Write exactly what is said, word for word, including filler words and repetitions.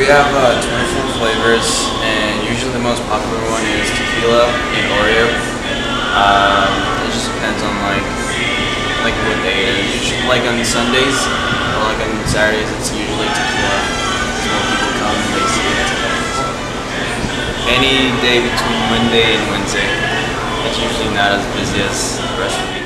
We have uh, twenty-four flavors, and usually the most popular one is Tequila and Oreo. Um, it just depends on like like what day it is. Usually, like on Sundays or like on Saturdays, it's usually Tequila. Because more people come and they see it. So, any day between Monday and Wednesday, it's usually not as busy as the rest of the week.